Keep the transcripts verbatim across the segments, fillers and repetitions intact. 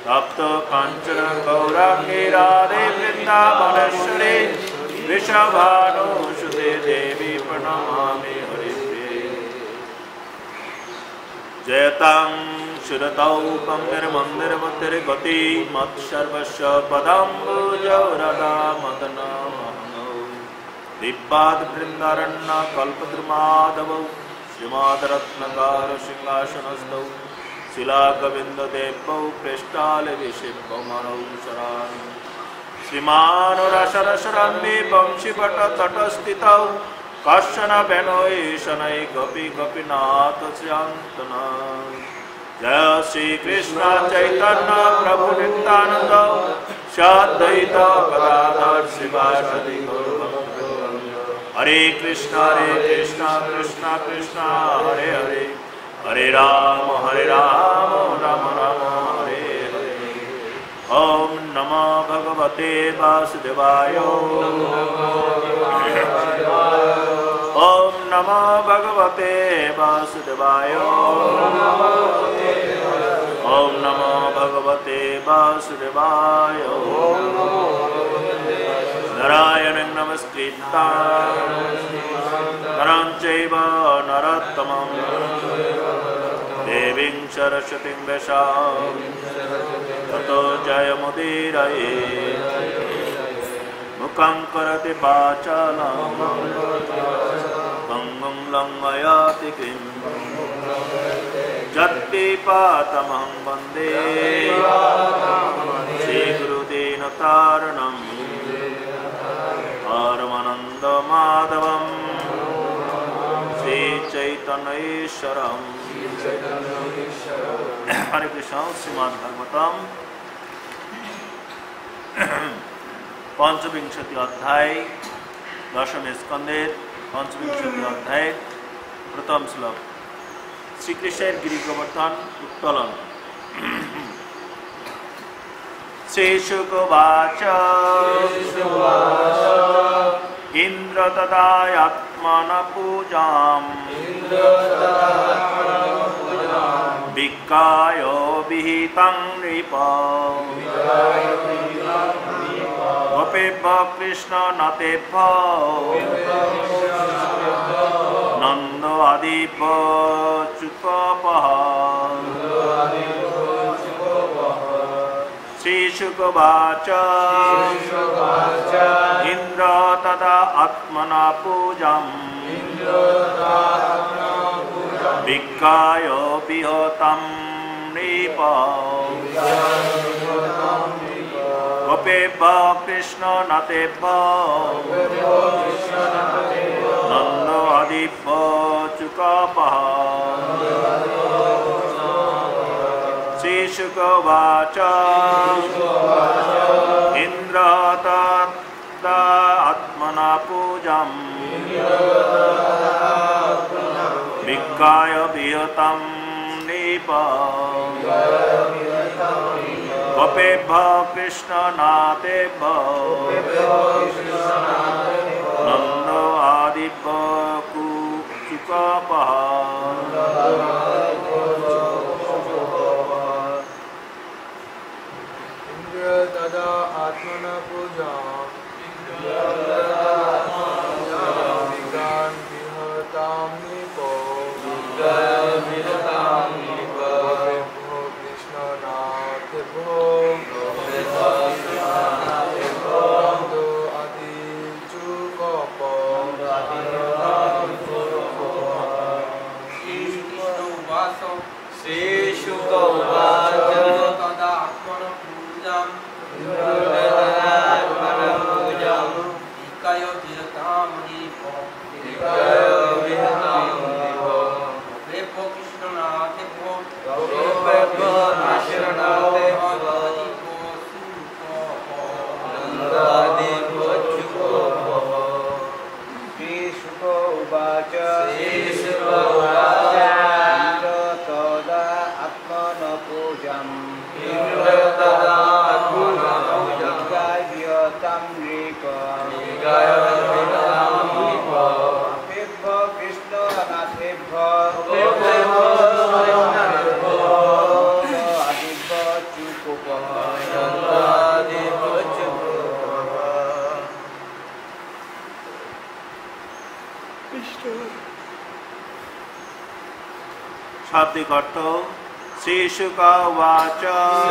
तप्त कांचन गौरांगी राधे वृंदावनेश्वरी वृषभानुसुते देवी प्रणमामि हरिप्रिये जयतां शिरतौकं निर्मन्दिरमतिर्गति मत्सर्वस्य पदाम्बुजौ राधा मदनमोहनौ दिव्याद्वृन्दारण्य कल्पद्रुमाधवौ श्रीमाद्रत्नकार सिंहासनस्थौ शिलागविन्ददेवौ पृष्ठालविशिवौ मनौ शराणि श्रीमानुरसरसरम्बि वंशीभट्टतटस्थितौ कश्चन बेनोई शनै गोपी गोपीनाथ शान्तना जय श्री कृष्ण चैतन्य प्रभु नित्यानंद सद्वैत गदाधर शिवासादि गौरभक्तवृंद हरे कृष्ण हरे कृष्ण कृष्ण कृष्ण हरे हरे हरे राम हरे राम राम राम हरे हरे ओम नमो भगवते वासुदेवाय ओम नमो भगवते वासुदेवाय ओम नमो भगवते वासुदेवाय नारायणं नमस्कृत्य नरं चैव नरोत्तमं देवीं सरस्वतीं व्यासं ततो जयमुदीरये मुखं करोति वाचालं भङ्गं लङ्घयति गिरिं यत्कृपातमहं वन्दे श्रीगुरुदीनतारणं परमानन्दमाधवं श्रीचैतन्येश्वरम् हरे कृष्ण श्रीमद् भागवतम पंचविंशति अध्याय दशम स्कंदे पंचविंशति अध्याय प्रथम श्लोक श्रीकृष्णेर गिरिगोवर्धन उत्तोलन श्रीशुकवाच इंद्र तदात्मन पूजाम् विक्काय विहितं नृप गोपेभ्यः कृष्ण नतेभ्यः नंद आदिभ्यो चुकपः श्रीशुकवाच इंद्र तदा आत्मना पूजाम् विक्काय विहतं नृप गोपेभ्यः कृष्ण नतेभ्यः नंद आदिभ्यो चुकपः श्रीशुकवाच इंद्र तदा आत्मना पूजाम् विक्काय विहतं नृप गोपेभ्यः कृष्ण नतेभ्यः नंद आदिभ्यो चुकपः तदा आत्मना पूजाम् विज्ञान विहतां नृपो गोपेभ्यो कृष्णनाथेभ्यो नन्दो आदिचुकपः श्रीशुक उवाच तदा आत्मना पूजाम् विक्काय विहतां नृप गोपेभ्यो कृष्णनाथेभ्यो শাব্দিক অর্থ শ্রীশুক উবাচ।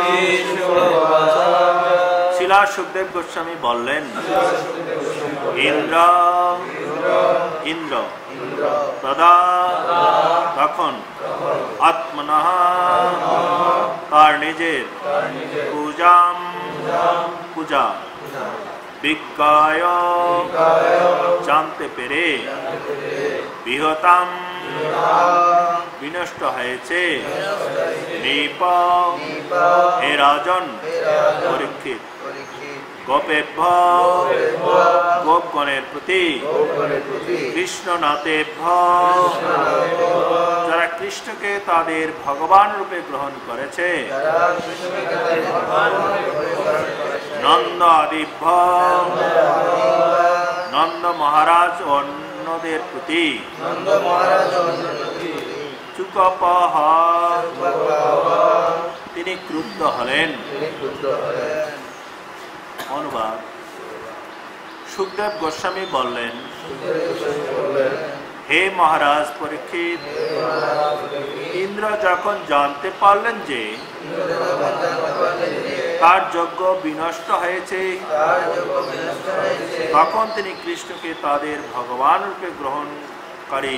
শিলা সুখদেব গোস্বামী বললেন, ইন্দ্র ইন্দ্র তদা তখন আত্মনঃ তার নিজের পূজাম পূজা বিজ্ঞায় জানতে পেরে বিহতাম বিনষ্ট হয়েছে নৃপ হে রাজন পরীক্ষিত গোপেভ্য গোপগণের প্রতি কৃষ্ণনাথেভ্য যারা কৃষ্ণকে তাদের ভগবান রূপে গ্রহণ করেছে নন্দ আদিভ্য নন্দ মহারাজ অন্যদের প্রতি চুকপহ তিনি ক্রুদ্ধ হলেন। অনুবাদ, সুখদেব গোস্বামী বললেন, হে মহারাজ পরীক্ষিত, ইন্দ্র যখন জানতে পারলেন যে তার যজ্ঞ বিনষ্ট হয়েছে তখন তিনি কৃষ্ণকে তাদের ভগবান রূপে গ্রহণকারী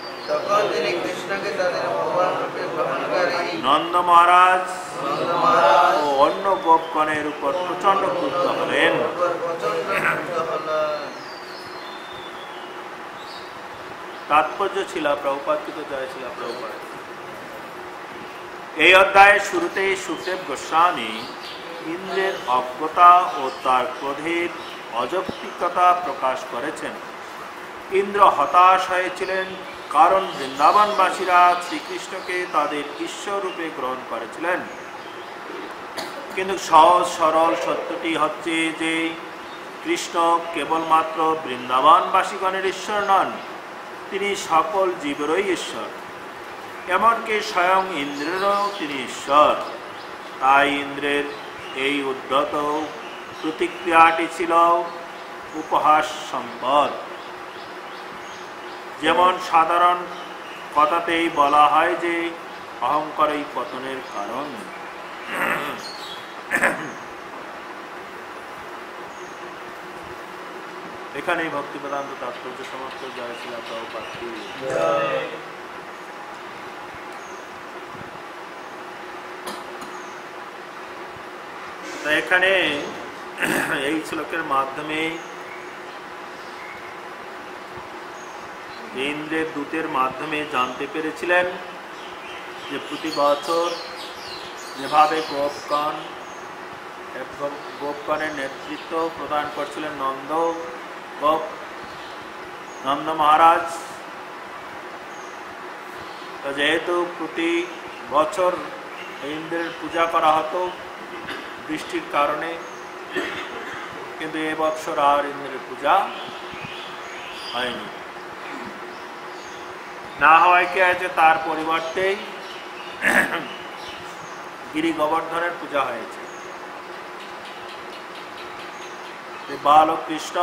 নন্দ মহারাজ ও অন্য গোপগণের উপর প্রচন্ড ক্রুদ্ধ হলেন। তাৎপর্য ছিল প্রভুপাদ কি তো জয় ছিল প্রভুপাদ। এই অধ্যায়ের শুরুতেই সুখদেব গোস্বামী ইন্দ্রের অজ্ঞতা ও তার ক্রোধের অযৌক্তিকতা প্রকাশ করেছেন। ইন্দ্র হতাশ হয়েছিলেন কারণ বৃন্দাবনবাসীরা শ্রীকৃষ্ণকে তাদের ঈশ্বর রূপে গ্রহণ করেছিলেন। কিন্তু সহজ সরল সত্যটি হচ্ছে যে কৃষ্ণ কেবলমাত্র বৃন্দাবনবাসীগণের ঈশ্বর নন, তিনি সকল জীবেরই ঈশ্বর, এমনকি স্বয়ং ইন্দ্রেরও তিনি ঈশ্বর। তাই ইন্দ্রের এই উদ্ধত প্রতিক্রিয়াটি ছিল উপহাস সম্পদ। যেমন সাধারণ কথাতেই বলা হয় যে অহংকারই পতনের কারণ। এখানেই ভক্তি বেদান্ত তাৎপর্য সমাপ্ত। জয় শিলা প্রভুপাদ কি জয়। তো এখানে এই শ্লোকের মাধ্যমে ইন্দ্রের দূতের মাধ্যমে জানতে পেরেছিলেন যে প্রতি বছর যেভাবে গোপগণ গোপগণের নেতৃত্ব প্রদান করছিলেন নন্দ গোপ নন্দ মহারাজ, তো যেহেতু প্রতি বছর ইন্দ্রের পূজা করা হতো বৃষ্টির কারণে, কিন্তু এ বছর আর ইন্দ্রের পূজা হয়নি। না হওয়ায় কি আছে, তার পরিবর্তে গিরি গোবর্ধনের পূজা হয়েছে। বালক কৃষ্ণ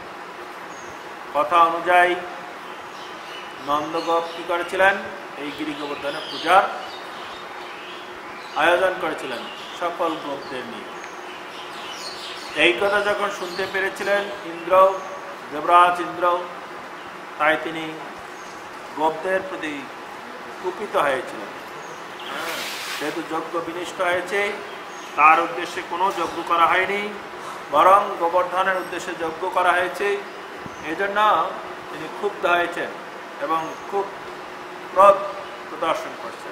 কথা অনুযায়ী নন্দগোপ কি করেছিলেন, এই গিরি গোবর্ধনের পূজার আয়োজন করেছিলেন সকল গোপদের নিয়ে। এই কথা যখন শুনতে পেরেছিলেন ইন্দ্র, দেবরাজ ইন্দ্র, তাই তিনি গোপদের প্রতি কুপিত হয়েছিলেন। যেহেতু যজ্ঞ বিনষ্ট হয়েছে, তার উদ্দেশ্যে কোনো যজ্ঞ করা হয়নি, বরং গোবর্ধনের উদ্দেশ্যে যজ্ঞ করা হয়েছে। এই জন্য তিনি ক্ষুব্ধ হয়েছেন এবং খুব ক্রোধ প্রদর্শন করছেন।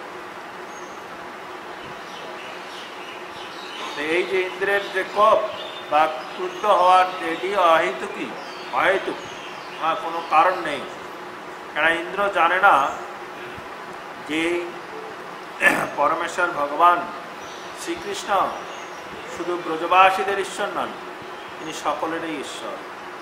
এই যে ইন্দ্রের যে কোপ বা ক্রুদ্ধ হওয়ার এটি অহেতুকই অহেতুক, কোনো কারণ নেই। কেন ইন্দ্র জানে না যে পরমেশ্বর ভগবান শ্রীকৃষ্ণ শুধু ব্রজবাসীদের ঈশ্বর নন, তিনি সকলেরই ঈশ্বর।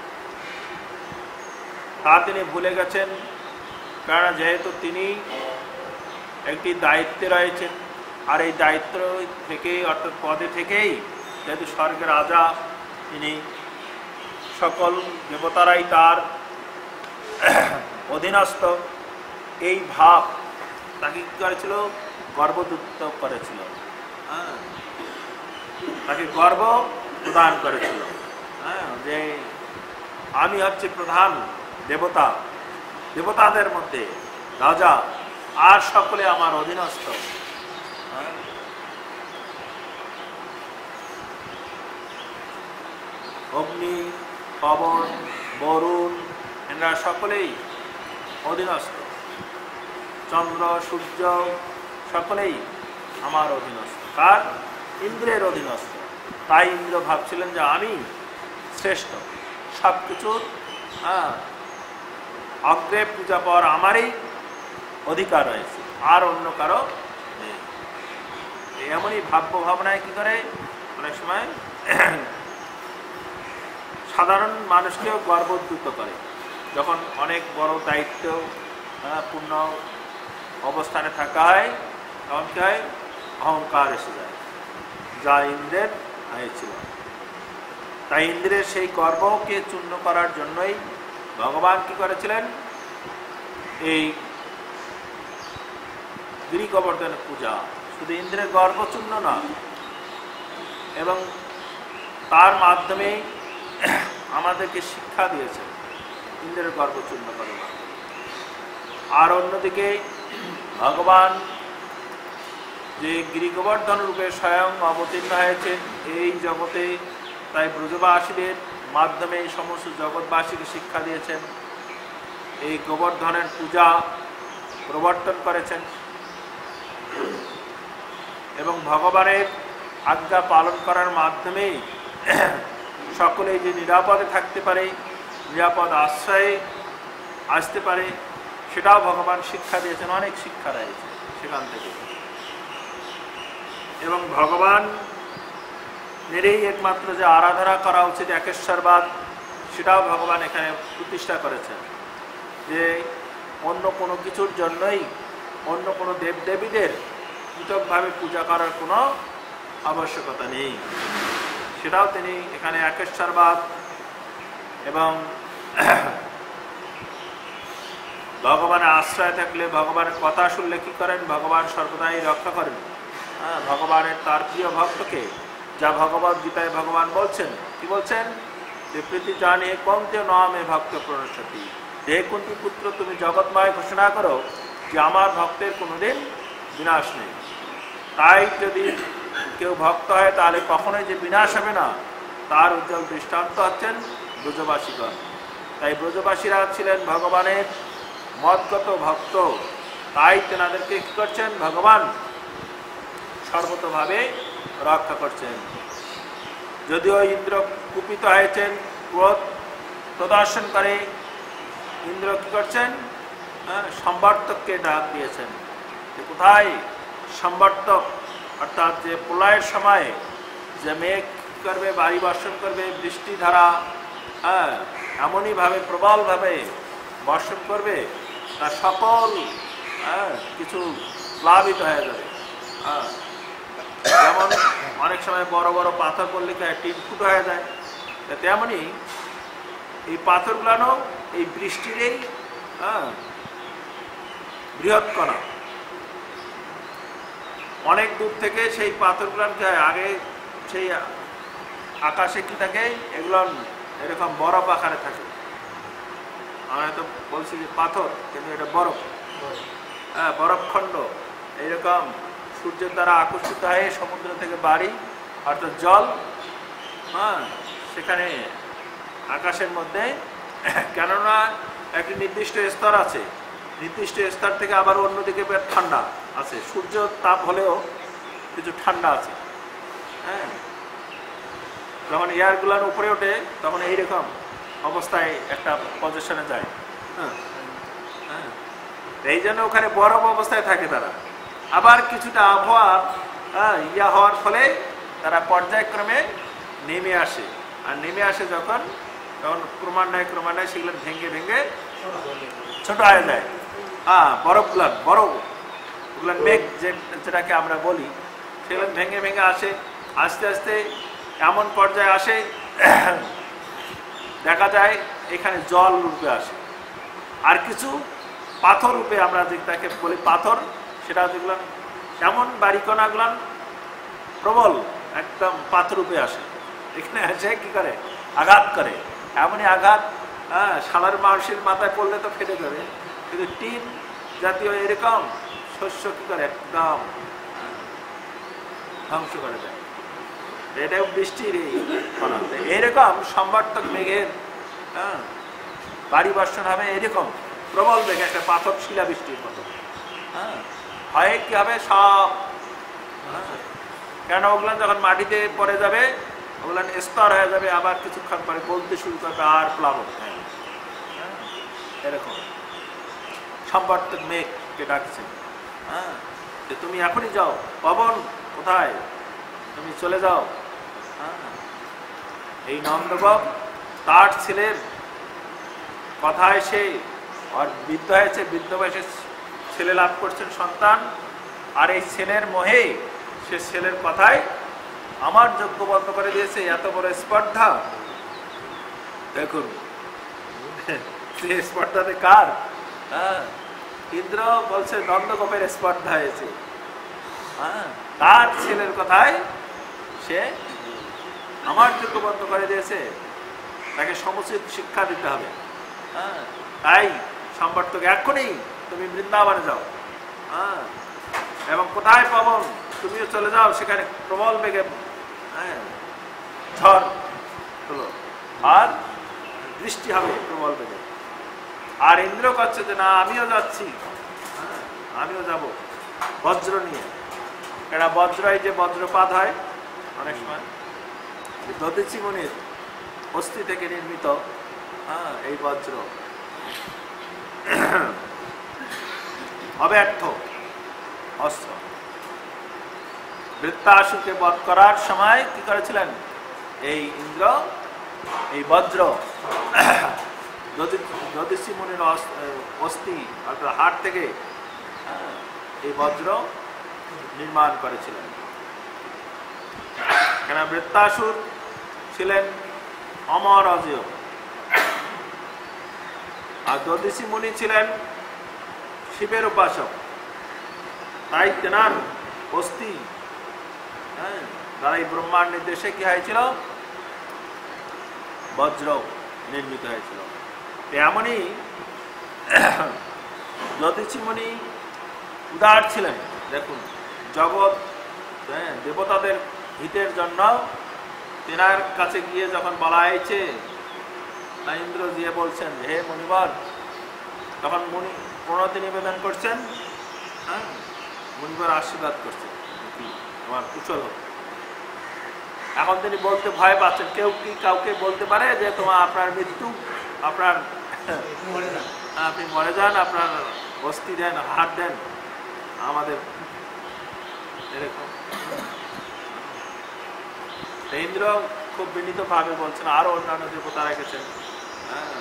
তা তিনি ভুলে গেছেন, কারণ যেহেতু তিনি একটি দায়িত্বে রয়েছেন, আর এই দায়িত্ব থেকেই অর্থাৎ পদে থেকেই যেহেতু স্বর্গের রাজা, তিনি সকল দেবতারাই তার অধীনস্থ, এই ভাব তাকে কী করেছিল? গর্ভযুক্ত করেছিল, হ্যাঁ, তাকে গর্ব প্রদান করেছিল, হ্যাঁ, যে আমি হচ্ছে প্রধান দেবতা, দেবতাদের মধ্যে রাজা, আর সকলে আমার অধীনস্থ। হ্যাঁ, অগ্নি, পবন, বরুণ এরা সকলেই অধীনস্থ, চন্দ্র, সূর্য সকলেই আমার অধীনস্থ। কার? ইন্দ্রের অধীনস্থ। তাই ইন্দ্র ভাবছিলেন যে আমি শ্রেষ্ঠ, সব কিছুর হ্যাঁ অগ্রে পূজা পাওয়ার আমারই অধিকার রয়েছে, আর অন্য কারো নেই। এমনই ভাব্য ভাবনায় কি করে অনেক সময় সাধারণ মানুষকেও গর্বোদ্যুত করে। যখন অনেক বড় দায়িত্ব পূর্ণ অবস্থানে থাকা হয় তখন কি হয়? অহংকার এসে যায়, যা ইন্দ্রের হয়েছিল। তাই ইন্দ্রের সেই গর্বকে চূর্ণ করার জন্যই ভগবান কি করেছিলেন? এই গিরি গোবর্ধনের পূজা। শুধু ইন্দ্রের গর্ব চূর্ণ না, এবং তার মাধ্যমে আমাদেরকে শিক্ষা দিয়েছেন ইন্দ্রের গর্ব চূর্ণ করার মাধ্যমে। আর অন্যদিকে ভগবান যে গিরি গোবর্ধন রূপে স্বয়ং অবতীর্ণ হয়েছেন এই জগতে, তাই ব্রজবাসীদের মাধ্যমে এই সমস্ত জগৎবাসীকে শিক্ষা দিয়েছেন, এই গোবর্ধনের পূজা প্রবর্তন করেছেন, এবং ভগবানের আজ্ঞা পালন করার মাধ্যমে সকলেই যে নিরাপদে থাকতে পারে, নিরাপদ আশ্রয়ে আসতে পারে, সেটাও ভগবান শিক্ষা দিয়েছেন। অনেক শিক্ষা রয়েছে সেখান থেকে। এবং ভগবান এরই একমাত্র যে আরাধনা করা উচিত একেশ্বরবাদ, সেটাও ভগবান এখানে প্রতিষ্ঠা করেছেন, যে অন্য কোনো কিছুর জন্যই অন্য কোনো দেবদেবীদের পৃথকভাবে পূজা করার কোনো আবশ্যকতা নেই। সেটাও তিনি এখানে একেশ্বরবাদ এবং ভগবানের আশ্রয় থাকলে, ভগবানের কথা শুনলে কি করেন? ভগবান সর্বদাই রক্ষা করেন। হ্যাঁ, ভগবানের তার প্রিয় ভক্তকে, যা ভগবদ গীতায় ভগবান বলছেন, কি বলছেন? যে প্রীতি জানে কন্তেও নামে ভক্ত প্রণশতি, হে কুন্তি পুত্র, তুমি জগৎময় ঘোষণা করো যে আমার ভক্তের কোনোদিন বিনাশ নেই। তাই যদি কেউ ভক্ত হয় তাহলে কখনোই যে বিনাশ হবে না, তার উজ্জ্বল দৃষ্টান্ত হচ্ছেন ব্রজবাসীগণ। তাই ব্রজবাসীরা ছিলেন ভগবানের মতগত ভক্ত, তাই তেনাদেরকে কী করছেন? ভগবান সর্বতভাবে রক্ষা করছেন। যদিও ইন্দ্র কুপিত হয়েছেন, ক্রোধ প্রদর্শন করে, ইন্দ্র কী করছেন? সম্বর্তককে ডাক দিয়েছেন। কোথায় সম্বর্তক? অর্থাৎ যে প্রলয়ের সময় যে মেঘ করবে, বায়ু বর্ষণ করবে, বৃষ্টি ধারা হ্যাঁ এমনইভাবে প্রবলভাবে বর্ষণ করবে, তার সকল হ্যাঁ কিছু প্লাবিত হয়ে যাবে। হ্যাঁ, যেমন অনেক সময় বড় বড় পাথর পড়লে টিন ফুটো হয়ে যায়, তেমনই এই পাথরগুলো এই বৃষ্টিরই হ্যাঁ বৃহৎ কণা। অনেক দূর থেকে সেই পাথরগুলো আগে সেই আকাশে কি থাকে? এগুলো এরকম বরফ আকারে থাকে। আমরা তো বলছি যে পাথর, কিন্তু এটা বরফ, হ্যাঁ বরফখণ্ড। এইরকম সূর্যের দ্বারা আকর্ষিত হয়ে সমুদ্র থেকে বাড়ি, অর্থাৎ জল হ্যাঁ সেখানে আকাশের মধ্যে, কেননা একটি নির্দিষ্ট স্তর আছে, নির্দিষ্ট স্তর থেকে আবার অন্যদিকে ঠান্ডা আছে। সূর্য তাপ হলেও কিছু ঠান্ডা আছে। হ্যাঁ, যখন এয়ারগুলোর উপরে ওঠে তখন এইরকম অবস্থায় একটা পজিশনে যায়। হ্যাঁ হ্যাঁ এই জন্য ওখানে বরফ অবস্থায় থাকে তারা। আবার কিছুটা আবহাওয়া হ্যাঁ ইয়া হওয়ার ফলে তারা পর্যায়ক্রমে নেমে আসে, আর নেমে আসে যখন, তখন ক্রমান্বয়ে ক্রমান্বয়ে সেগুলো ভেঙে ভেঙে ছোট হয়ে যায়। হ্যাঁ বরফগুলো, বরফ ওগুলো মেঘ যে যেটাকে আমরা বলি, সেগুলো ভেঙে ভেঙে আসে, আস্তে আস্তে এমন পর্যায়ে আসে দেখা যায় এখানে জল রূপে আসে, আর কিছু পাথর রূপে আমরা যেটাকে বলি পাথর, সেটা যেগুলো এমন বাড়িকণাগুলো প্রবল একদম পাথরূপে আসে, এখানে এসে কি করে আঘাত করে, এমনই আঘাত, হ্যাঁ সাধারণ মানুষের মাথায় পড়লে তো ফেটে যাবে, কিন্তু টিন জাতীয় এরকম শস্য কি করে একদম ধ্বংস করে দেয়। এটাও বৃষ্টির এই কণা। এরকম সম্বর্তক মেঘের হ্যাঁ বাড়ি বর্ষণ হবে, এরকম প্রবল মেঘ, একটা পাথর শিলা বৃষ্টির মতো। হ্যাঁ হয় কি হবে সব, কেন ওগুলো যখন মাটিতে পড়ে যাবে ওগুলো স্তর হয়ে যাবে, আবার কিছুক্ষণ পরে গলতে শুরু করবে আর প্লাবন। হ্যাঁ এরকম সম্বর্তক মেঘকে ডাকছে, হ্যাঁ যে তুমি এখনই যাও, পবন কোথায়, তুমি চলে যাও। হ্যাঁ এই নন্দগোপ তার ছেলের কথায় সে আর বৃদ্ধ হয়েছে, বৃদ্ধ বয়সে ছেলে লাভ করছেন সন্তান, আর এই ছেলের মোহে সে ছেলের কথায় আমার যোগ্য বন্ধ করে দিয়েছে। এত বড় স্পর্ধা দেখুন, সে স্পর্ধাতে কার? হ্যাঁ ইন্দ্র বলছে নন্দগোপের স্পর্ধা হয়েছে, হ্যাঁ তার ছেলের কথায় সে আমার যোগ্য বন্ধ করে দিয়েছে, তাকে সমুচিত শিক্ষা দিতে হবে। হ্যাঁ তাই সম্বর্তক এখনই তুমি বৃন্দাবনে যাও, হ্যাঁ এবং কোথায় পবন, তুমিও চলে যাও সেখানে প্রবল বেগে হ্যাঁ ঝড় হলো আর বৃষ্টি হবে প্রবল বেগে। আর ইন্দ্র করছে যে না আমিও যাচ্ছি, হ্যাঁ আমিও যাব বজ্র নিয়ে। এটা বজ্র, এই যে বজ্রপাত হয় অনেক সময় দধিচি মুনির অস্থি থেকে নির্মিত, হ্যাঁ এই বজ্র অব্যর্থ অস্ত্র। বৃত্তাসুরকে বধ করার সময় কি করেছিলেন এই ইন্দ্র? এই বজ্র দধিচি মুনির অস্থি অর্থাৎ হাট থেকে এই বজ্র নির্মাণ করেছিলেন। কেন বৃত্তাসুর ছিলেন অমর অজেয়, আর দধিচি মুনি ছিলেন শিবের উপাসক, তাই তেনার অস্থি হ্যাঁ তারা এই ব্রহ্মার নির্দেশে কি হয়েছিল? বজ্র নির্মিত হয়েছিল। এমনই দধিচি মুনি উদার ছিলেন। দেখুন জগৎ হ্যাঁ দেবতাদের হিতের জন্য তেনার কাছে গিয়ে যখন বলা হয়েছে, ইন্দ্র দিয়ে বলছেন হে মুনিবর, তখন মুনি প্রণতি নিবেদন করছেন, হ্যাঁ মুনিবর আশীর্বাদ করছেন আমার কুশল হোক। এখন তিনি বলতে ভয় পাচ্ছেন, কেউ কি কাউকে বলতে পারে যে তোমার আপনার মৃত্যু, আপনার আপনি মরে যান, আপনার অস্থি দেন, হাত দেন আমাদের, এরকম। ইন্দ্র খুব বিনীত ভাবে বলছেন, আরো অন্যান্য দেবতারা গেছেন, হ্যাঁ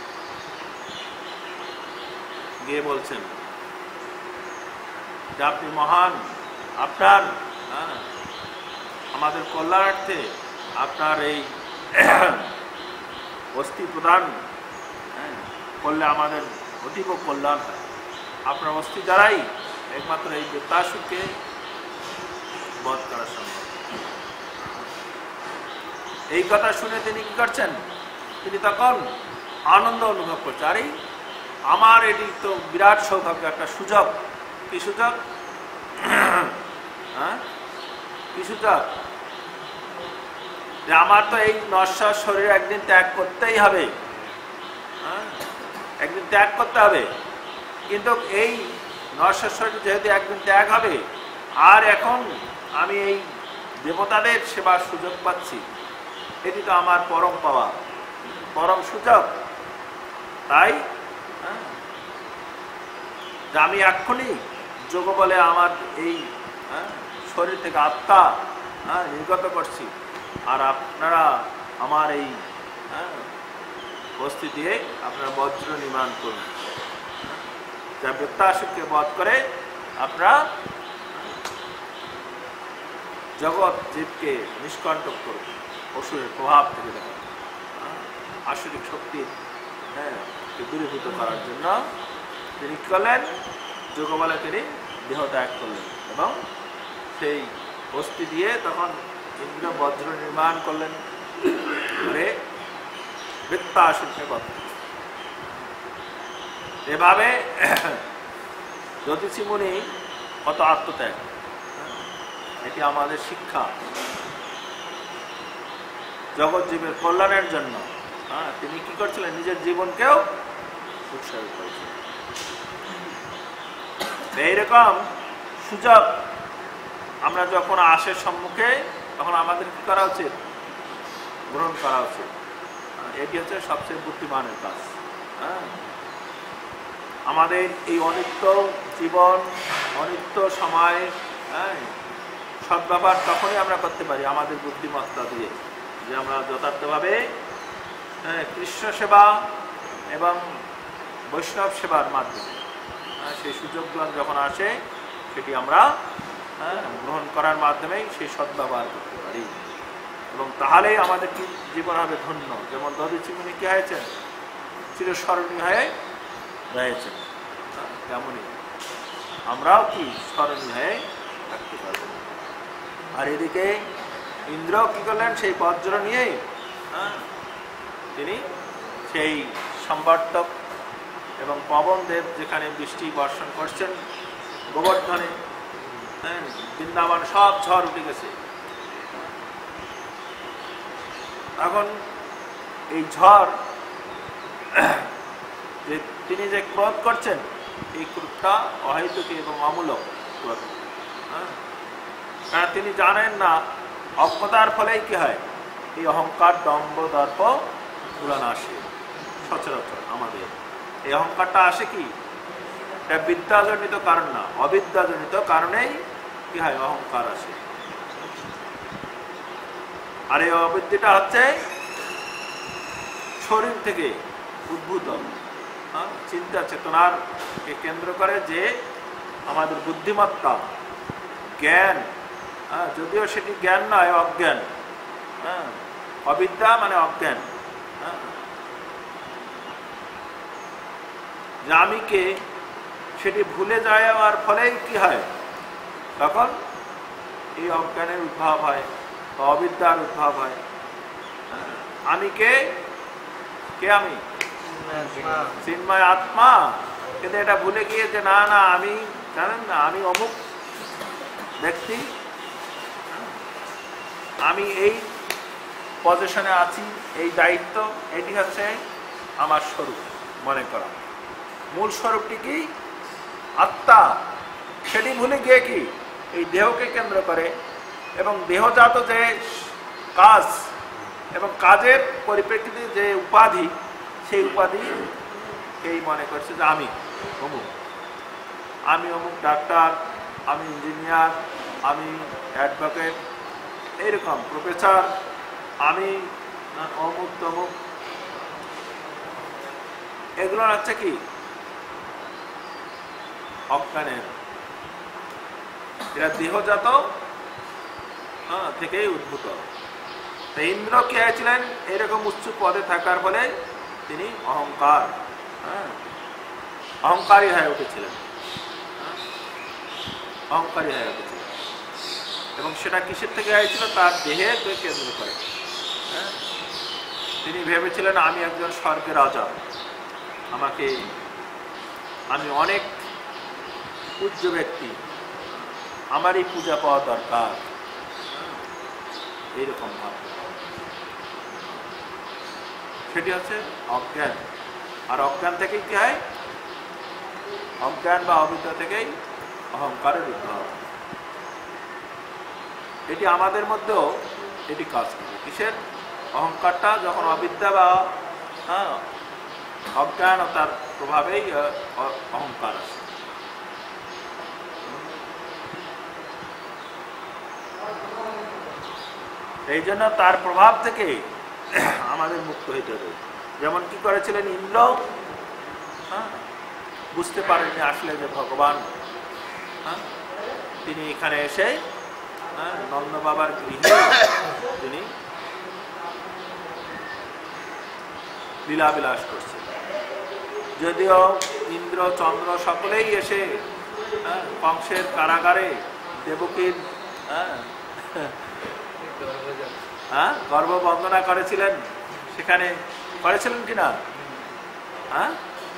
গিয়ে বলছেন যে আপনি মহান, আপনার হ্যাঁ আমাদের কল্যাণার্থে আপনার এই অস্থি প্রদান হ্যাঁ করলে আমাদের অতীব কল্যাণ হয়। আপনার অস্থি দ্বারাই একমাত্র এই বৃত্তাসুরকে বধ করা সম্ভব। এই কথা শুনে তিনি কি করছেন? তিনি তখন আনন্দ অনুভব করছেন, আরে আমার এটি তো বিরাট সৌভাগ্য, একটা সুযোগ। কি সুযোগ? হ্যাঁ কি সুযোগ? যে আমার তো এই নশ্বর শরীর একদিন ত্যাগ করতেই হবে, হ্যাঁ একদিন ত্যাগ করতে হবে। কিন্তু এই নশ্বর শরীর যেহেতু একদিন ত্যাগ হবে, আর এখন আমি এই দেবতাদের সেবার সুযোগ পাচ্ছি, এটি তো আমার পরম পাওয়া, পরম সুযোগ। তাই যে আমি এক্ষুনি যোগ বলে আমার এই শরীর থেকে আত্মা হ্যাঁ নির্গত করছি, আর আপনারা আমার এই হ্যাঁ অস্থি দিয়ে আপনারা বজ্র নির্মাণ করুন, যা বৃত্তাসুরকে বধ করে আপনারা জগৎ জীবকে নিষ্কণ্টক করুন, অসুরের প্রভাব থেকে দেখেন, আসরিক শক্তির হ্যাঁ দূরীভূত করার জন্য তিনি কি করলেন? যোগ বলে তিনি দেহ ত্যাগ করলেন এবং সেই অস্থি দিয়ে তখন ইন্দ্র বজ্র নির্মাণ করলেন করে বৃত্তাসুরকে বধ করলেন। এভাবে জ্যোতিষী মুনি কত আত্মত্যাগ, এটি আমাদের শিক্ষা। জগৎ জীবের কল্যাণের জন্য হ্যাঁ তিনি কি করছিলেন, নিজের জীবনকেও উৎসর্গ করেছিলেন। এইরকম সুযোগ আমরা যখন আসে সম্মুখে তখন আমাদের কি করা উচিত, গ্রহণ করা উচিত। এটি হচ্ছে সবচেয়ে বুদ্ধিমানের কাজ। হ্যাঁ আমাদের এই অনিত্য জীবন, অনিত্য সময়, হ্যাঁ সদ্ব্যবহার তখনই আমরা করতে পারি আমাদের বুদ্ধিমত্তা দিয়ে, যে আমরা যথার্থভাবে হ্যাঁ কৃষ্ণ সেবা এবং বৈষ্ণব সেবার মাধ্যমে সেই সুযোগগুলো যখন আসে সেটি আমরা হ্যাঁ গ্রহণ করার মাধ্যমেই সেই সদ্ব্যবহার করতে পারি, এবং তাহলেই আমাদের কি জীবন হবে ধন্য। যেমন দধিচি মুনি কি হয়েছেন, চিরস্মরণীয় হয়ে রয়েছেন, তেমনই আমরাও কি স্মরণীয় হয়ে থাকতে পারব। আর এদিকে ইন্দ্র কি করলেন, সেই বজ্র নিয়েই হ্যাঁ তিনি সেই সম্বর্তক এবং পবনদেব যেখানে বৃষ্টি বর্ষণ করছেন গোবর্ধনে, হ্যাঁ বৃন্দাবন সব ঝড় উঠে গেছে। এখন এই ঝড় যে তিনি যে ক্রোধ করছেন, এই ক্রোধটা অহেতুক এবং অমূলক ক্রোধ। হ্যাঁ কারণ তিনি জানেন না অজ্ঞতার ফলেই কি হয়, এই অহংকার দম্ভ দর্প তুলনা আসে সচরাচর আমাদের। এই অহংকারটা আসে কি, এটা বিদ্যাজনিত কারণ না, অবিদ্যাজনিত কারণেই কি হয় অহংকার আসে। আর এই অবিদ্যাটা হচ্ছে শরীর থেকে উদ্ভূত চিন্তা চেতনার কে কেন্দ্র করে, যে আমাদের বুদ্ধিমত্তা জ্ঞান, হ্যাঁ যদিও সেটি জ্ঞান নয়, অজ্ঞান। হ্যাঁ অবিদ্যা মানে অজ্ঞান। হ্যাঁ যে আমি কে সেটি ভুলে যাওয়ার ফলেই কি হয়, তখন এই অজ্ঞানের উদ্ভব হয় বা অবিদ্যার উদ্ভব হয়। আমি কে, কে আমি চিন্ময় আত্মা, কিন্তু এটা ভুলে গিয়ে যে না না আমি জানেন না আমি অমুক ব্যক্তি, আমি এই পজিশনে আছি, এই দায়িত্ব, এটি হচ্ছে আমার স্বরূপ মনে করা। মূল স্বরূপটি কি, আত্মা, সেটি ভুলে গিয়ে কি এই দেহকে কেন্দ্র করে এবং দেহজাত যে কাজ এবং কাজের পরিপ্রেক্ষিতে যে উপাধি, সেই উপাধি এই মনে করছে যে আমি অমুক, আমি অমুক ডাক্তার, আমি ইঞ্জিনিয়ার, আমি অ্যাডভোকেট, এইরকম প্রফেসর, আমি অমুক তমুক। এগুলো হচ্ছে কি অজ্ঞানের, এরা দেহজাত হ্যাঁ থেকেই উদ্ভূত। ইন্দ্র কি হয়েছিলেন, এরকম উচ্চ পদে থাকার ফলে তিনি অহংকার হ্যাঁ অহংকারী হয়ে উঠেছিলেন, অহংকারী হয়ে উঠেছিলেন। এবং সেটা কিসের থেকে হয়েছিল, তার দেহেকে কেন্দ্র করে। হ্যাঁ তিনি ভেবেছিলেন আমি একজন স্বর্গের রাজা, আমাকে আমি অনেক পূজ্য ব্যক্তি, আমারই পূজা পাওয়া দরকার, এইরকম ভাব। সেটি হচ্ছে অজ্ঞান। আর অজ্ঞান থেকেই কি হয়, অজ্ঞান বা অবিদ্যা থেকেই অহংকারের উদ্ভব। এটি আমাদের মধ্যেও এটি কাজ করে। কিসের অহংকারটা, যখন অবিদ্যা বা হ্যাঁ অজ্ঞানতার প্রভাবেই অহংকার আসে। এই জন্য তার প্রভাব থেকে আমাদের মুক্ত হইতে হবে। যেমন কি করেছিলেন ইন্দ্র, হ্যাঁ বুঝতে পারেননি আসলে যে ভগবান হ্যাঁ তিনি এখানে এসে হ্যাঁ নন্দ বাবার গৃহে তিনি লীলাবিলাস করছেন। যদিও ইন্দ্র চন্দ্র সকলেই এসে হ্যাঁ, কংসের কারাগারে দেবকীর হ্যাঁ হ্যাঁ গর্ভ বন্দনা করেছিলেন, সেখানে করেছিলেন কিনা? হ্যাঁ,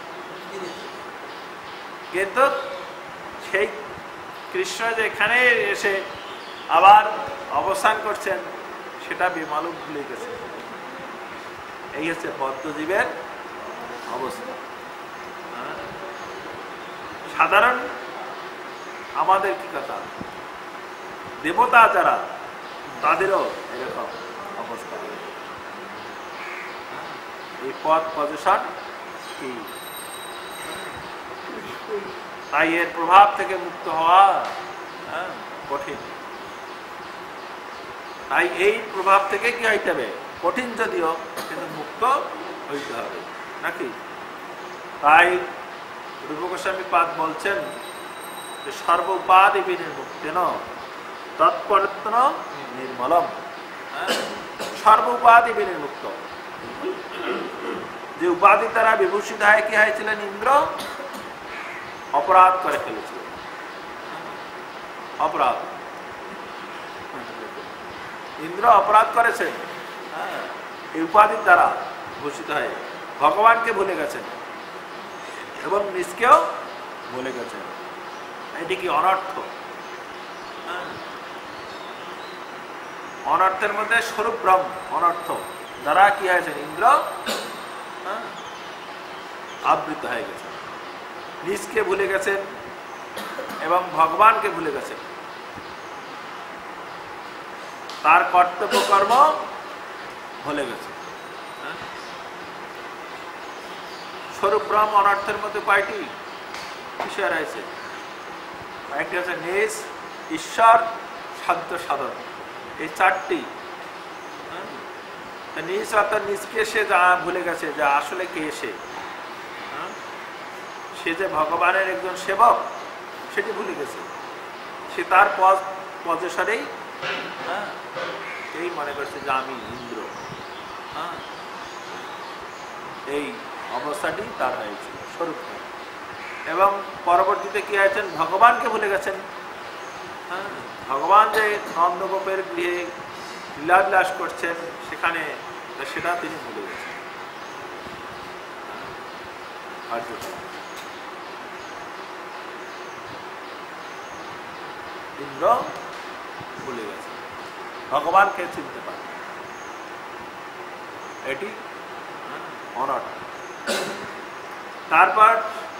কিন্তু সেই কৃষ্ণ যে এখানে এসে আবার অবস্থান করছেন সেটা বেমালুম ভুলে গেছে। এই হচ্ছে বদ্ধজীবের অবস্থা। হ্যাঁ? সাধারণ আমাদের কি কথা, দেবতা যারা তাদেরও এরকম অবস্থা। এই পথ পজিশন কি, তাই এর প্রভাব থেকে মুক্ত হওয়া হ্যাঁ কঠিন। তাই এই প্রভাব থেকে কি হইতে হবে, কঠিন যদিও কিন্তু মুক্ত হইতে হবে নাকি। তাই রূপ গোস্বামী পাদ বলছেন যে সর্ব উপাধি বিনির্মুক্তেন তৎপরত্ন নির্মলম। সর্ব উপাধি বিনির্মুক্ত, যে উপাধি দ্বারা বিভূষিত হয় কি হয়েছিলেন, ইন্দ্র অপরাধ করে ফেলেছিলেন। অপরাধ, ইন্দ্র অপরাধ করেছেন হ্যাঁ এই উপাধির দ্বারা ভূষিত হয়ে ভগবানকে ভুলে গেছেন এবং নিজকেও ভুলে গেছেন। এটি কি অনর্থ? হ্যাঁ, অনর্থের মধ্যে স্বরূপ ব্রহ্ম অনর্থ দ্বারা কি হয়েছেন, ইন্দ্র হ্যাঁ আবৃত হয়ে গেছে, নিজকে ভুলে গেছেন এবং ভগবানকে ভুলে গেছেন, তার কর্তব্য কর্ম ভুলে গেছে। স্বরূপ ব্রহ্ম অনর্থের মধ্যে কয়টি বিষয় রয়েছে? একটি হচ্ছে নিজ, ঈশ্বর, সাধ্য, সাধন, এই চারটি। নিজ অর্থাৎ নিজকে সে যা ভুলে গেছে, যা আসলে কে সে, সে যে ভগবানের একজন সেবক সেটি ভুলে গেছে। সে তার পদ পদসরেই হ্যাঁ এই মনে করছে যে আমি ইন্দ্র। হ্যাঁ, এই অবস্থাটি তার হয়েছিল স্বরূপ। এবং পরবর্তীতে কি হয়েছেন, ভগবানকে ভুলে গেছেন। হ্যাঁ, ভগবান যে নন্দগোপের গৃহে লীলাবিলাস করছেন সেখানে, সেটা তিনি ভুলে গেছেন। আর ইন্দ্র ভুলে গেছে, ভগবানকে চিনতে পারে, এটি অনর্থ। তারপর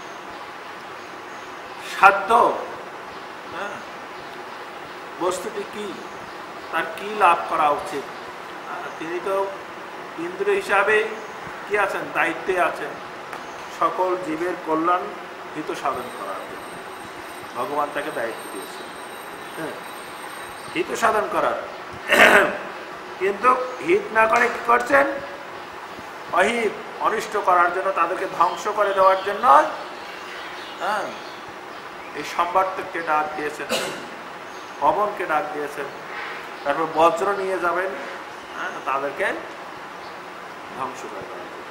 সাধ্য, হ্যাঁ বস্তুটি কি, তার কি লাভ করা উচিত, তিনি তো ইন্দ্র হিসাবে কি আছেন, দায়িত্বে আছেন সকল জীবের কল্যাণ হিত সাধন করার জন্য। ভগবান তাকে দায়িত্ব দিয়েছেন হ্যাঁ হিত সাধন করার, কিন্তু হিত না করে কি করছেন, অহিত অনিষ্ট করার জন্য, তাদেরকে ধ্বংস করে দেওয়ার জন্য হ্যাঁ এই সম্রাটকে ডাক দিয়েছেন, পবনকে ডাক দিয়েছেন, তারপর বজ্র নিয়ে যাবেন হ্যাঁ তাদেরকে ধ্বংস করে দেওয়ার জন্য।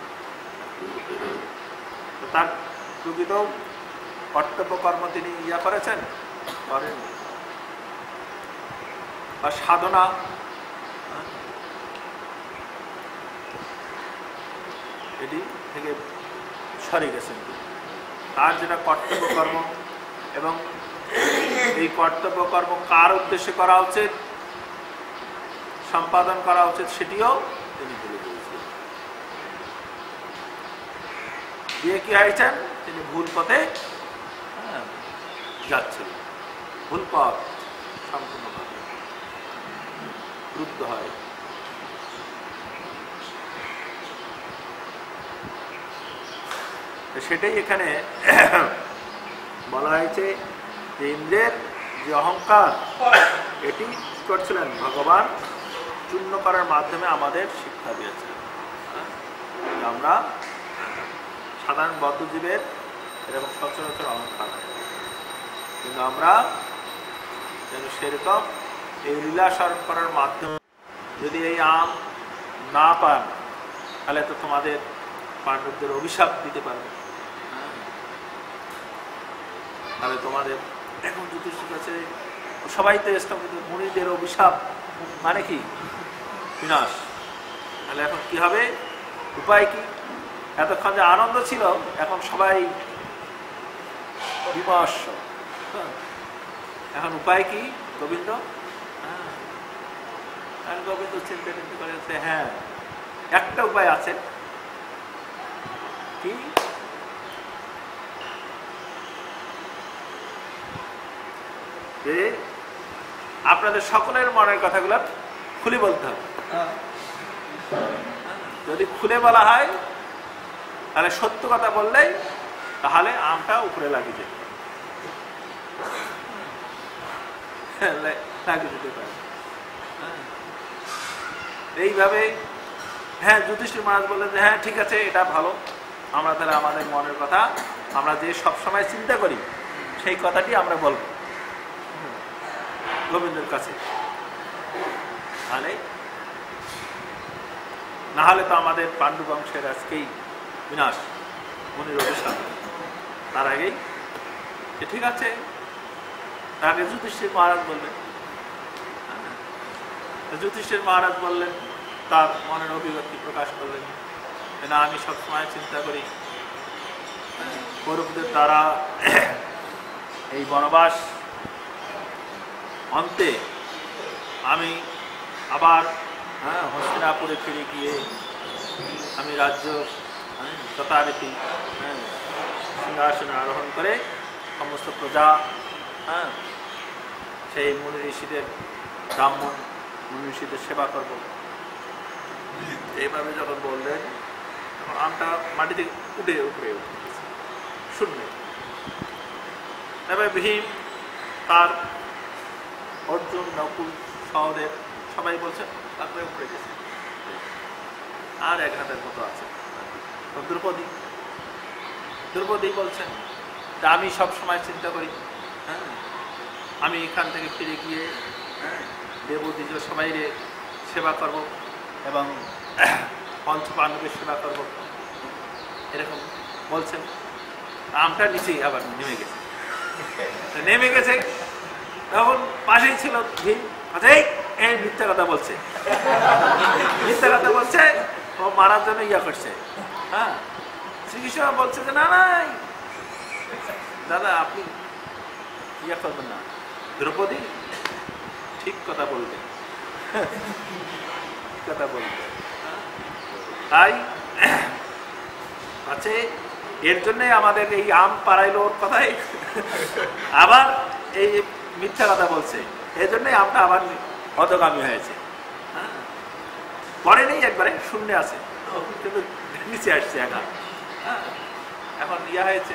তার প্রকৃত কর্তব্য কর্ম তিনি ইয়া করেছেন, করেন। বা সাধনা, এটি থেকে সরে গেছেন। তার যেটা কর্তব্য কর্ম এবং এই কর্তব্য কর্ম কার উদ্দেশ্যে করা উচিত, সম্পাদন করা উচিত, সেটিও তিনি ভুলে গিয়েছিলেন। দিয়ে কি হয়েছেন, তিনি ভুল পথে হ্যাঁ যাচ্ছিলেন, ভুল পথ সম্পূর্ণভাবে রুদ্ধ হয়। সেটাই এখানে বলা হয়েছে যে ইন্দ্রের যে অহংকার, এটি করছিলেন ভগবান চূর্ণ করার মাধ্যমে আমাদের শিক্ষা দিয়েছেন। আমরা সাধারণ বদ্ধজীবের এরকম সচরাচর অহংকার, কিন্তু আমরা যেন সেরকম এই লীলা স্মরণ করার মাধ্যমে যদি এই আম না পান, তাহলে তো তোমাদের পাণ্ডবদের অভিশাপ দিতে পারবে, তাহলে তোমাদের এখন যুধিষ্ঠির কাছে সবাই তো স্তম্ভিত, মুনিদের অভিশাপ মানে কি বিনাশ, তাহলে এখন কি হবে, উপায় কি? এতক্ষণ যে আনন্দ ছিল এখন সবাই বিমর্ষ, এখন উপায় কি? গোবিন্দ হ্যাঁ গোবিন্দ চিন্তা চিন্তা করেছে, হ্যাঁ একটা উপায় আছে। কি? যে আপনাদের সকলের মনের কথাগুলো খুলে বলতে হবে। যদি খুলে বলা হয় তাহলে সত্য কথা বললেই তাহলে আমটা উপরে লাগিয়ে যেতে লাগিয়ে যেতে পারে। এইভাবে হ্যাঁ যুধিষ্ঠির মহারাজ বললেন যে হ্যাঁ ঠিক আছে, এটা ভালো, আমরা তাহলে আমাদের মনের কথা আমরা যে সবসময় চিন্তা করি সেই কথাটি আমরা বলবো গোবিন্দের কাছে, তাহলে না হলে তো আমাদের পাণ্ডু বংশের আজকেই বিনাশ, মুনির অভিশাপ। তার আগেই ঠিক আছে, তার আগে যুধিষ্ঠির মহারাজ বললেন, যুধিষ্ঠির মহারাজ বললেন, তার মনের অভিব্যক্তি প্রকাশ করলেন, না আমি সবসময় চিন্তা করি কৌরবদের দ্বারা এই বনবাস অন্তে আমি আবার হ্যাঁ হস্তিনাপুরে ফিরে গিয়ে আমি রাজ্য যথারীতি হ্যাঁ সিংহাসনে আরোহণ করে সমস্ত প্রজা হ্যাঁ সেই মুনি ঋষিদের ব্রাহ্মণ মুনি ঋষিদের সেবা করব। এইভাবে যখন বললেন তখন আমটা মাটি থেকে উঠে উপরে উঠে গেছে শূন্য। তবে ভীম, তার অর্জুন, নকুল, সহদেব সবাই বলছেন তারপরে উপরে গেছে, আর এক হাতের মতো আছে। দ্রৌপদী দ্রৌপদী বলছেন যে আমি সব সময় চিন্তা করি হ্যাঁ আমি এখান থেকে ফিরে গিয়ে হ্যাঁ দেবদ্বিজ সবাই সেবা করব এবং পঞ্চপাণ্ডবের সেবা করব, এরকম বলছেন। আমটা নিচেই আবার নেমে গেছে নেমে গেছে তখন পাশেই ছিল ভীম, আচ্ছা এই মিথ্যা কথা বলছে মিথ্যা কথা বলছে ও মারার জন্য ইয়া করছে। হ্যাঁ শ্রীকৃষ্ণ বলছে যে না নাই দাদা আপনি ইয়া করবেন না, দ্রৌপদী ঠিক কথা বলবে কথা বলবে। তাই আছে এর জন্যে আমাদের এই আম পাড়াইল ওর কথাই আবার এই মিথ্যা কথা বলছে, এই জন্যই আমটা আবার অধগামী হয়েছে। হ্যাঁ পরে নেই একবারে শূন্য আছে কিন্তু নিচে আসছে একা। হ্যাঁ এখন ইয়া হয়েছে।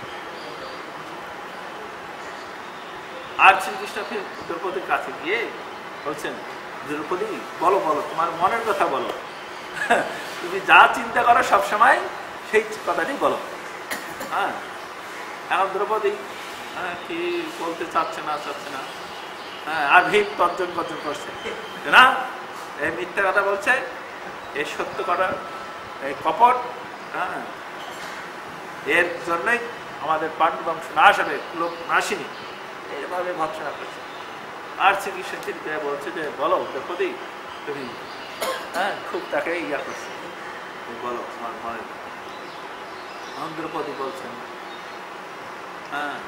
আর শ্রীকৃষ্ণ ফির দ্রৌপদীর কাছে গিয়ে বলছেন, দ্রৌপদী বলো বলো তোমার মনের কথা বলো, তুমি যা চিন্তা করো সবসময় সেই কথাটি বলো। হ্যাঁ এখন দ্রৌপদী হ্যাঁ কি বলতে চাচ্ছে না চাচ্ছে না হ্যাঁ আর ভীম তর্জন গর্জন করছে না এই মিথ্যা কথা বলছে, এই সত্য কথা এই কপট, হ্যাঁ এর জন্যই আমাদের পাণ্ডু বংশ নাশ হবে, লোক নাশিনী, এইভাবে ভৎসনা করছে। আর শ্রীকৃষ্ণ চিন্তা বলছে যে বলো দ্রৌপদী তুমি হ্যাঁ খুব তাকে ইয়া করছে, তুমি বলো তোমার মনে। দ্রৌপদী বলছেন হ্যাঁ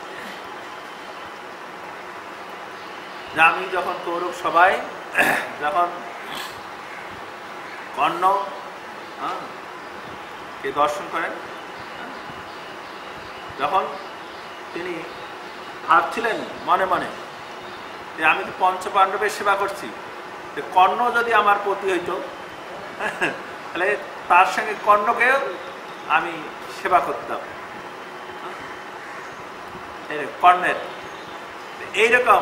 যে আমি যখন কৌরব সবাই যখন কর্ণ হ্যাঁ কে দর্শন করেন, যখন তিনি ভাবছিলেন মনে মনে যে আমি তো পঞ্চপাণ্ডবের সেবা করছি, কর্ণ যদি আমার পতি হইতো তাহলে তার সঙ্গে কর্ণকেও আমি সেবা করতাম, কর্ণের এইরকম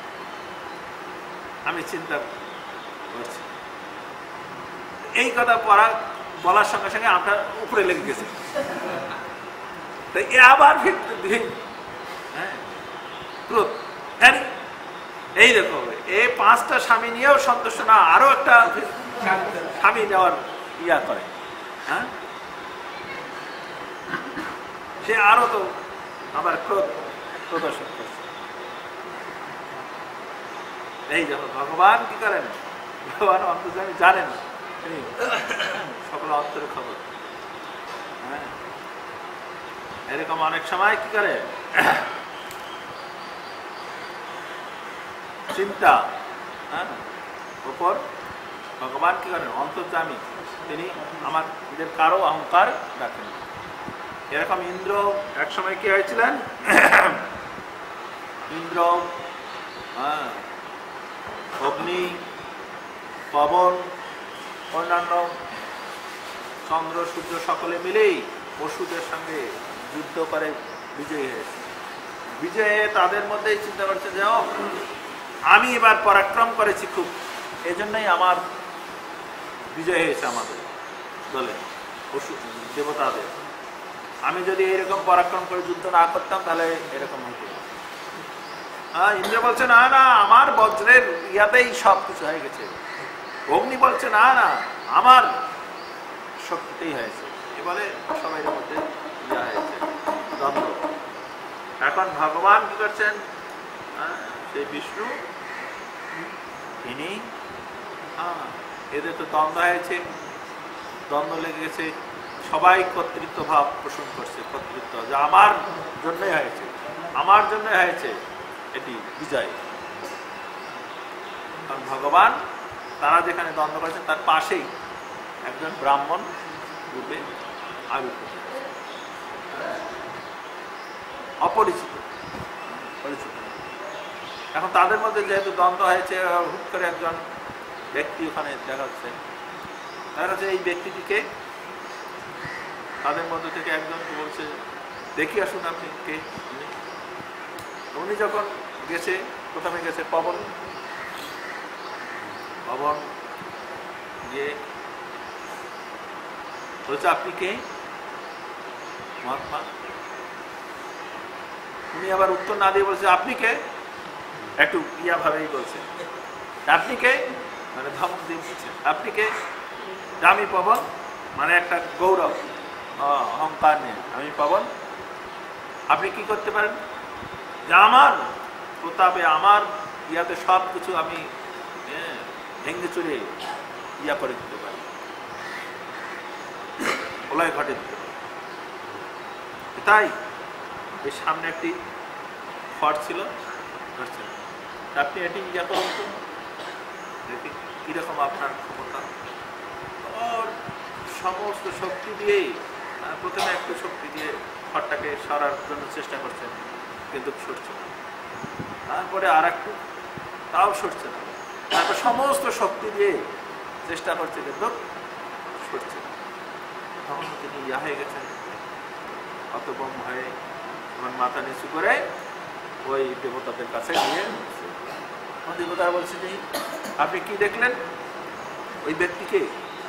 আমি চিন্তা করছি। এই কথা পড়া বলার সঙ্গে সঙ্গে আমরা উপরে লেগে গেছে। তো এ আবার হ্যাঁ ক্রোধ হ্যাঁ এইরকম এই পাঁচটা স্বামী নিয়েও সন্তুষ্ট না, আরো একটা স্বামী নেওয়ার ইয়া করে। হ্যাঁ সে আরো তো আবার ক্রোধ প্রদর্শন করছে। এই যখন ভগবান কি করেন, ভগবান অন্তর্যামী জানেন, তিনি সকল অন্তরের খবর। হ্যাঁ, এরকম অনেক সময় কি করে চিন্তা হ্যাঁ ওপর ভগবান কি করেন অন্তর্যামী, তিনি আমার নিজের কারো অহংকার রাখেন। এরকম ইন্দ্র এক সময় কি হয়েছিলেন, ইন্দ্র হ্যাঁ অগ্নি পবন অন্যান্য চন্দ্র সূর্য সকলে মিলেই পশুদের সঙ্গে যুদ্ধ করে বিজয়ী হয়েছে। বিজয়ে তাদের মধ্যেই চিন্তা করছে যে আমি এবার পরাক্রম করেছি খুব, এই জন্যই আমার বিজয় হয়েছে আমাদের দলে পশু দেবতাদের। আমি যদি এরকম পরাক্রম করে যুদ্ধ না করতাম তাহলে এরকম হতো। হ্যাঁ, ইন্দ্র বলছে না না আমার বজ্রের ইয়াতেই সব কিছু হয়ে গেছে। অগ্নি বলছে না না আমার শক্তিতেই হয়েছে। এ বলে সবাই মধ্যে ইয়া হয়েছে দ্বন্দ্ব। এখন ভগবান কি করছেন, সেই বিষ্ণু তিনি হ্যাঁ এদের তো দ্বন্দ্ব হয়েছে, দ্বন্দ্ব লেগে গেছে, সবাই কর্তৃত্ব ভাব পোষণ করছে, কর্তৃত্ব যে আমার জন্যই হয়েছে, আমার জন্যই হয়েছে এটি বিজয়। কারণ ভগবান তারা যেখানে দ্বন্দ্ব করেছেন তার পাশেই একজন ব্রাহ্মণ রূপে আবির্ভূত, অপরিচিত পরিচিত। এখন তাদের মধ্যে যেহেতু দ্বন্দ্ব হয়েছে, হুট করে একজন ব্যক্তি ওখানে দেখা যাচ্ছে, দেখা যাচ্ছে এই ব্যক্তিটিকে তাদের মধ্যে থেকে একজন বলছে দেখি আসুন আপনি কে। উনি যখন গেছে, প্রথমে গেছে পবন, পবন গিয়ে বলছে আপনি কে মহাত্মা। উনি আবার উত্তর না দিয়ে বলছে আপনি কে, একটু ইয়া ভাবেই বলছে আপনি কে, মানে ধমক দিয়ে বলছে আপনি কে, আমি পবন, মানে একটা গৌরব অহংকার নেই, আমি পবন, আপনি কি করতে পারেন, যে আমার প্রতাপে আমার ইয়াতে সব কিছু আমি ভেঙে চুরে ইয়া করে দিতে পারি, প্রলয় ঘটে দিতে পারি। তাই এই সামনে একটি খড় ছিল, আপনি এটি ইয়া করুন তো দেখি কিরকম আপনার ক্ষমতা। সমস্ত শক্তি দিয়েই প্রথমে একটু শক্তি দিয়ে খড়টাকে সরার জন্য চেষ্টা করছেন, কিন্তু সরছে না। তারপরে আর একটু, তাও সরছে না। তারপর সমস্ত শক্তি দিয়ে চেষ্টা করছে, কিন্তু সরছে না। তখন তিনি ইয়া হয়ে গেছেন, হতভম্ব হয়ে আমার মাথা নিচু করে ওই দেবতাদের কাছে গিয়ে দেবতারা বলছে যে আপনি কি দেখলেন, ওই ব্যক্তিকে,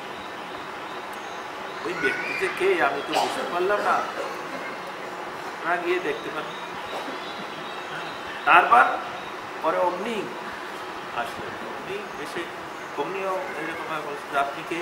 ওই ব্যক্তি যে কে আমি তো বুঝতে পারলাম না, না গিয়ে দেখতে পারেন। তারপর পরে অগ্নি আসলেন, অগ্নি এসে অগ্নিও এরকম ভাবে বলছে যে আপনি কে,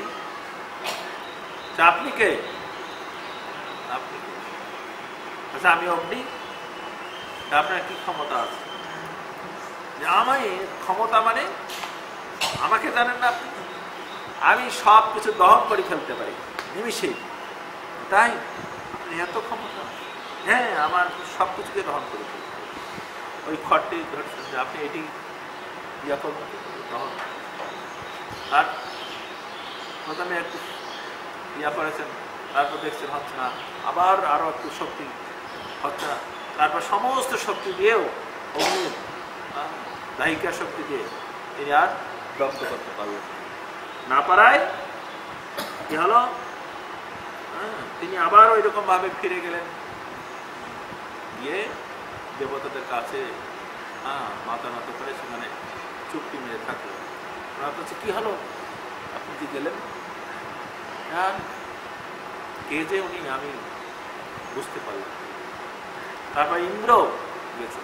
আপনি কে, আপনি কে, আচ্ছা আমি অগ্নি, আপনার কি ক্ষমতা আছে, যে আমার ক্ষমতা মানে আমাকে জানেন না আপনি, আমি সব কিছু দহন করে ফেলতে পারি নিমিষেই, তাই এত ক্ষমতা, হ্যাঁ আমার সব কিছুকে দহন করে ফেলতে পারি। ওই খড়টি ধরছেন যে আপনি এটি ইয়া করুন দহন, আর প্রথমে একটু ইয়া করেছেন, তারপর দেখছেন হচ্ছে না, আবার আরো একটু শক্তি হচ্ছে না, তারপর সমস্ত শক্তি দিয়েও অগ্নির দাহিকা শক্তি দিয়ে তিনি আর দগ্ধ করতে পারলেন না, পারায় কি হলো, তিনি আবার ওই রকম ভাবে ফিরে গেলেন, গিয়ে দেবতাদের কাছে হ্যাঁ মাথা নত করে সেখানে চুপটি মেরে থাকলো। ওরা বলছে কি হলো, আপনি কি গেলেন, হ্যাঁ কে যে উনি আমি বুঝতে পারলাম। তারপর ইন্দ্র গেছে,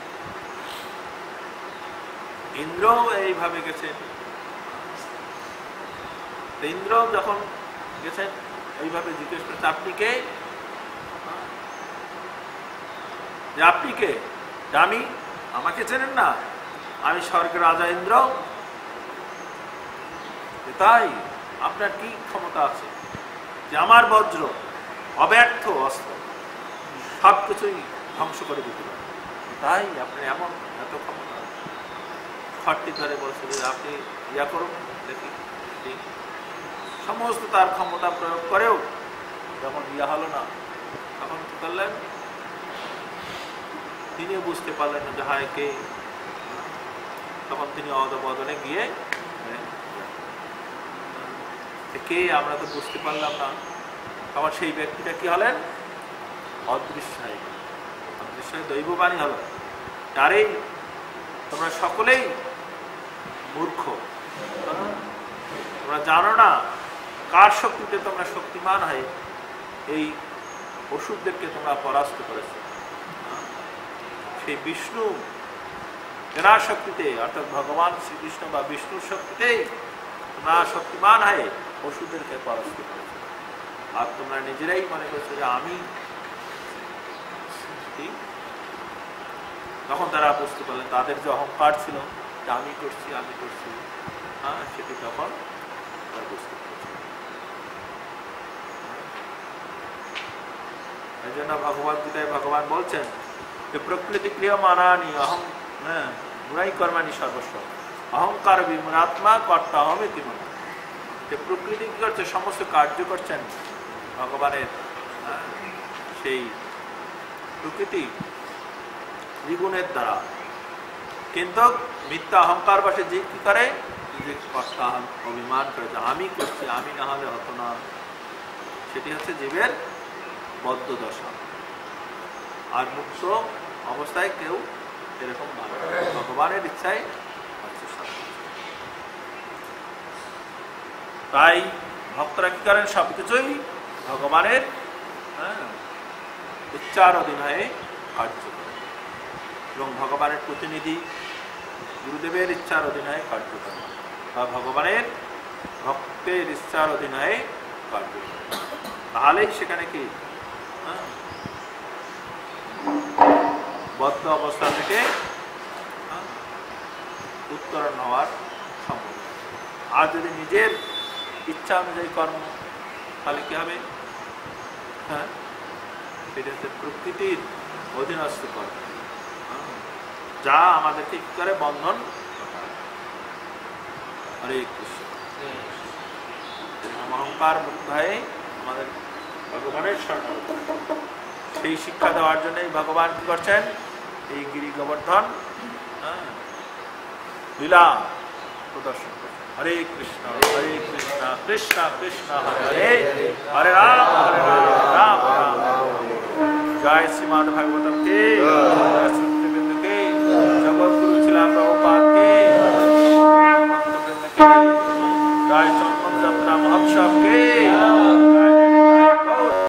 ইন্দ্র এইভাবে গেছেন, ইন্দ্র যখন গেছেন এইভাবে জিজ্ঞেস করছে আপনি কে, যে আপনি কে, আমি আমাকে চেনেন না, আমি স্বর্গের রাজা ইন্দ্র, তাই আপনার কি ক্ষমতা আছে যে আমার বজ্র অব্যর্থ অস্ত্র সব কিছুই ধ্বংস করে দিতে পারে? তাই আপনি এমন এত ক্ষমতা খট্টি ধরে বলছে যে আপনি ইয়া করুন দেখি। সমস্ত তার ক্ষমতা প্রয়োগ করেও যখন ইয়া হলো না, তখন কি করলেন? তিনিও বুঝতে পারলেন না যে হায় কে। তখন তিনি অধবদনে গিয়ে কে আমরা তো বুঝতে পারলাম না। তখন সেই ব্যক্তিটা কি হলেন? অদৃশ্যায় অদৃশ্যায় দৈববাণী হলো, তারই তোমরা সকলেই মূর্খ, তোমরা জানো না কার শক্তিতে তোমরা শক্তিমান হয়ে এই অসুরদেরকে তোমরা পরাস্ত করেছো। সেই বিষ্ণু তেনার শক্তিতে অর্থাৎ ভগবান শ্রীকৃষ্ণ বা বিষ্ণুর শক্তিতেই তোমরা শক্তিমান হয়ে অসুরদেরকে পরাস্ত করেছো। আর তোমরা নিজেরাই মনে করছো যে আমি। তখন তারা বুঝতে পারলেন তাদের যে অহংকার ছিল যে আমি করছি আমি করছি, হ্যাঁ, সেটি তখন তারা বুঝতে পেরেছে। এই জন্য ভগবদ গীতায় ভগবান বলছেন যে প্রকৃতি ক্রিয়া মানানি অহং হ্যাঁ গুণাই কর্মানি সর্বস্ব অহংকার বিমূঢ়াত্মা কর্তা হবে কি মনে। যে প্রকৃতি কি করছে? সমস্ত কার্য করছেন ভগবানের, সেই প্রকৃতি ত্রিগুণের দ্বারা, কিন্তু মিথ্যা অহংকার বসে যে কি করে? যে কর্তা অভিমান করে যে আমি করছি, আমি না হলে হতো না। সেটি হচ্ছে জীবের বদ্ধ দশা। আর মুক্ত অবস্থায় কেউ এরকম না, ভগবানের ইচ্ছায় হচ্ছে সব। তাই ভক্তরা কি করেন? সবকিছুই ভগবানের ইচ্ছার অধীন হয়ে কার্য করে এবং ভগবানের প্রতিনিধি গুরুদেবের ইচ্ছার অধীন হয়ে কার্য করে বা ভগবানের ভক্তের ইচ্ছার অধীন হয়ে কার্য করে। তাহলেই সেখানে কি বদ্ধ অবস্থা থেকে উত্তরণ হওয়ার সম্ভব। আর যদি নিজের ইচ্ছা অনুযায়ী কর্ম, তাহলে কি হবে? হ্যাঁ, সেটা হচ্ছে প্রকৃতির অধীনস্থ কর্ম, যা আমাদেরকে কি করে? বন্ধন। হরে কৃষ্ণ। অহংকার মুক্ত হয়ে আমাদের ভগবানের শরণ, সেই শিক্ষা দেওয়ার জন্যই ভগবান কি করছেন? এই গিরি গোবর্ধন লীলা প্রদর্শন করছেন। হরে কৃষ্ণ হরে কৃষ্ণ কৃষ্ণ কৃষ্ণ হরে হরে, হরে রাম হরে রাম রাম রাম। জয় শ্রীমদ ভাগবতম কে, কে জগৎগুরু ছিলাম প্রভুপাদ কে, জয় চন্দন যাত্রা মহোৎসব কে।